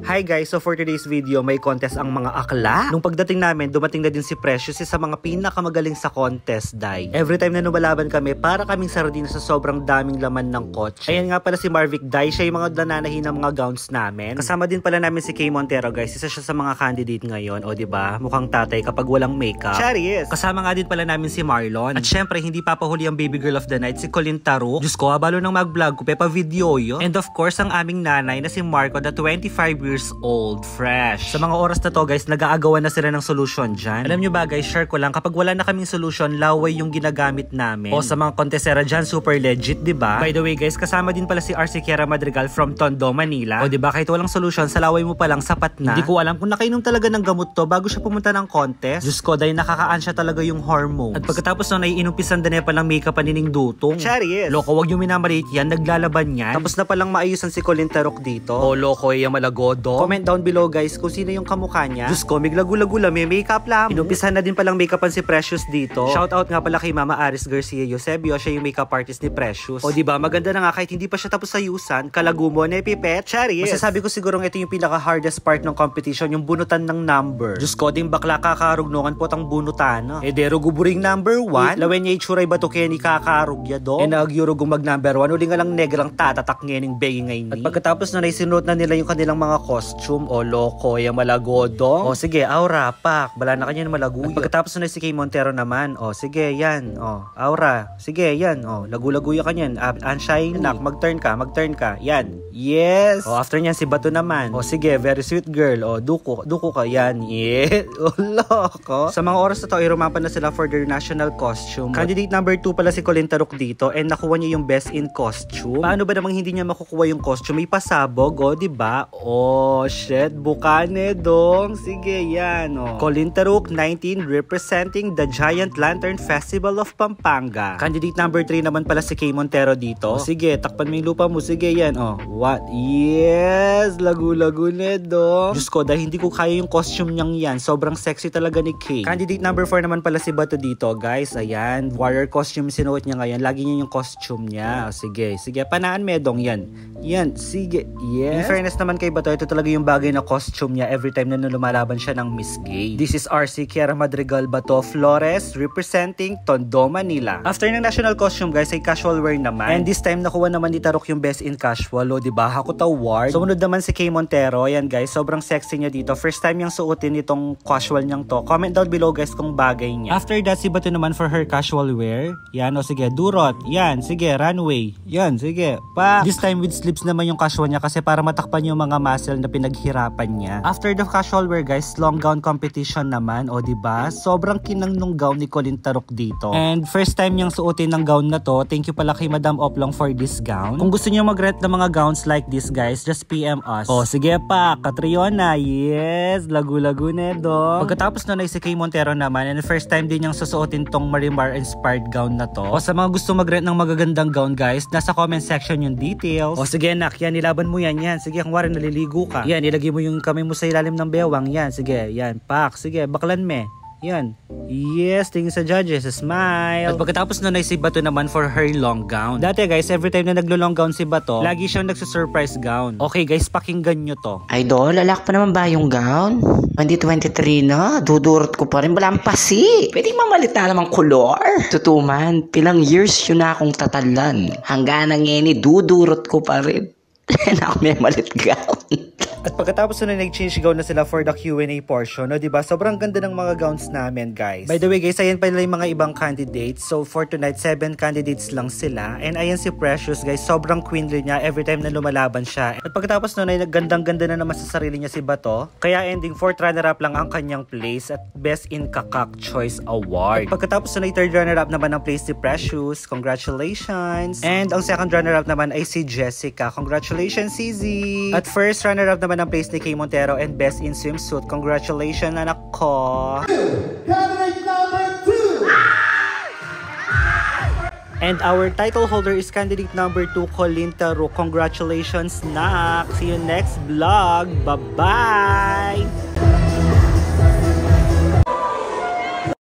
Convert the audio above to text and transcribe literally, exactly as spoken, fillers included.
Hi guys, so for today's video, may contest ang mga akla. Nung pagdating namin, dumating na din si Precious, isa sa mga pinakamagaling sa contest, Day. Every time na lumalaban kami, para kaming sardina sa sobrang daming laman ng coach. Ayan nga pala si Marvic, Day, siya yung mga nananahin ng mga gowns namin. Kasama din pala namin si Kay Montero, guys. Isa siya sa mga candidate ngayon, o diba? Mukhang tatay kapag walang makeup. Charis! Kasama nga din pala namin si Marlon. At syempre, hindi papahuli ang baby girl of the night, si Colleen Taruk. Diyos ko, abalo nang mag-vlog ko, pepa video yun. And of course, ang aming nanay na si Marco, na twenty-five years old, fresh. Sa mga oras na to guys, nag-aagawan na sila ng solution dyan. Alam nyo ba guys, share ko lang, kapag wala na kaming solution, laway yung ginagamit namin. O sa mga kontesera dyan, super legit, diba? By the way guys, kasama din pala si R C Kiera Madrigal from Tondo, Manila. O diba, kahit walang solution, sa laway mo palang sapat na. Hindi ko alam kung nakainom talaga ng gamot to bago siya pumunta ng contest. Diyos ko, dahil nakakaan siya talaga yung hormones. At pagkatapos nun ay inumpisan din niya palang makeup panining dutong. Charis! Loko, wag yung minamalit yan, naglalaban yan. Tapos na palang maayusan si Colleen Taruk dito. O loko, yung malagodo. Comment down below guys kung sino yung kamukha niya. Diyos ko, miglagu-lagu may makeup lang. Inumpisahan na din palang makeupan si Precious dito. Shoutout nga pala kay Mama Aris Garcia Eusebio, siya yung makeup artist ni Precious. O diba, maganda na nga kahit hindi pa siya tapos sa yusan, kalagu mo na ipipet. Charis! Masasabi ko siguro ito yung pinaka-hardest part ng competition, yung bunutan ng number. Diyos ko, ding bakla kakarugnokan po tang bunutan. Eh dero guburing number one. Lawen niya itsuray ba to kaya ni kakarugya do? E nagyurugong mag number one, uli nga lang negrang tatatak ngening begi ngay ni. At pagkatapos na naisinod na nila yung kanilang mga costume, o loko, yung malagodong. O sige, aura, pak. Bala na kanya ng malaguyo. At pagkatapos na si Kay Montero naman, o sige, yan. O, aura. Sige, yan. O, lagu-laguyo ka yan. Unshine, nak. Mag-turn ka, mag-turn ka. Yan. Yes. O, after nyan, si Bato naman. O, sige, very sweet girl. O, duko, duko ka. Yan. Yes. O, loko. Sa mga oras na to, ay rumapan na sila for their national costume. Candidate number two pala si Colleen Taruk dito, and nakuha niya yung best in costume. Paano ba namang hindi niya makukuha yung costume? May pasabog, o, diba? O, shit, bukane dong. Sige, yan, oh. Colleen Taruk, nineteen, representing the Giant Lantern Festival of Pampanga. Candidate number three naman pala si Kay Montero dito. Oh, sige, takpan mo yung lupa mo. Sige, yan, oh. What? Yes! Lagu-lagu na dong. Diyos ko, dahil hindi ko kaya yung costume niyang yan. Sobrang sexy talaga ni Kay. Candidate number four naman pala si Bato dito, guys. Ayan, warrior costume sinuot niya ngayon. Lagi niya yung costume niya. Oh, sige, sige, panaan medong yan. Yan, sige, yes. In fairness naman kay Bato, ito talaga yung bagay na costume niya every time na lumalaban siya ng Miss Gay. This is R C Kiera Madrigal Bato Flores representing Tondo, Manila. After ng national costume guys ay casual wear naman. And this time nakuha naman ni Taruk yung best in casual, o diba? Hakuta award. Sumunod naman si Kay Montero. Ayan guys, sobrang sexy niya dito. First time niyang suotin itong casual niyang to. Comment down below guys kung bagay niya. After that si Bato naman for her casual wear. Yan, o sige, durot. Yan, sige, runway. Yan, sige, pa. This time with slips naman yung casual niya kasi para matakpan yung mga muscle na pinaghirapan niya. After the casual wear guys, long gown competition naman, o diba? Sobrang kinang nung gown ni Colleen Taruk dito. And first time niyang suotin ng gown na to. Thank you pala kay Madam Oplong for this gown. Kung gusto niyo mag-rent ng mga gowns like this guys, just P M us. O sige pa, Catriona. Yes, lagu-lagu na do. Pagkatapos nun ay si Kay Montero naman, and first time din niyang susuotin tong Marimar inspired gown na to. O sa mga gusto mag-rent ng magagandang gown guys, nasa comment section yung details. O sige nak, yan, nilaban mo yan, yan. Sige, kung wari naliligo ka. Yan, ilagay mo yung kamay mo sa ilalim ng bewang. Yan, sige, yan, pak. Sige, baklan me. Yan. Yes, tingin sa judges. Smile. At pagkatapos nun ay si Bato naman for her long gown. Dati guys, every time na naglo-long gown si Bato, lagi siyang nagsusurprise gown. Okay guys, pakinggan nyo to. Idol, lalak pa naman ba yung gown? twenty twenty-three na, dudurot ko pa rin. Walang pasi. Pwede mamalit na namang kulor. Tutuman, pilang years yun na akong tatalan. Hanggang ngeni, dudurot ko pa rin. Na ako may malit gown. At pagkatapos na nag-change gown na sila for the Q and A portion, no, diba? Sobrang ganda ng mga gowns namin, guys. By the way, guys, ayan pala yung mga ibang candidates. So, for tonight, seven candidates lang sila. And ayan si Precious, guys. Sobrang queen rin niya every time na lumalaban siya. At pagkatapos nun ay naggandang-ganda na naman sa sarili niya si Bato. Kaya ending fourth runner-up lang ang kanyang place at Best in Kakak Choice Award. At pagkatapos nun ay third runner-up naman ang place si Precious. Congratulations! And ang second runner-up naman ay si Jessica. Congratulations, C Z! At first runner-up naman ang place ni Kay Montero and Best in Swimsuit. Congratulations, anak ko! Candidate number two! And our title holder is candidate number two, Colleen Taruk. Congratulations, nak! See you next vlog! Bye-bye!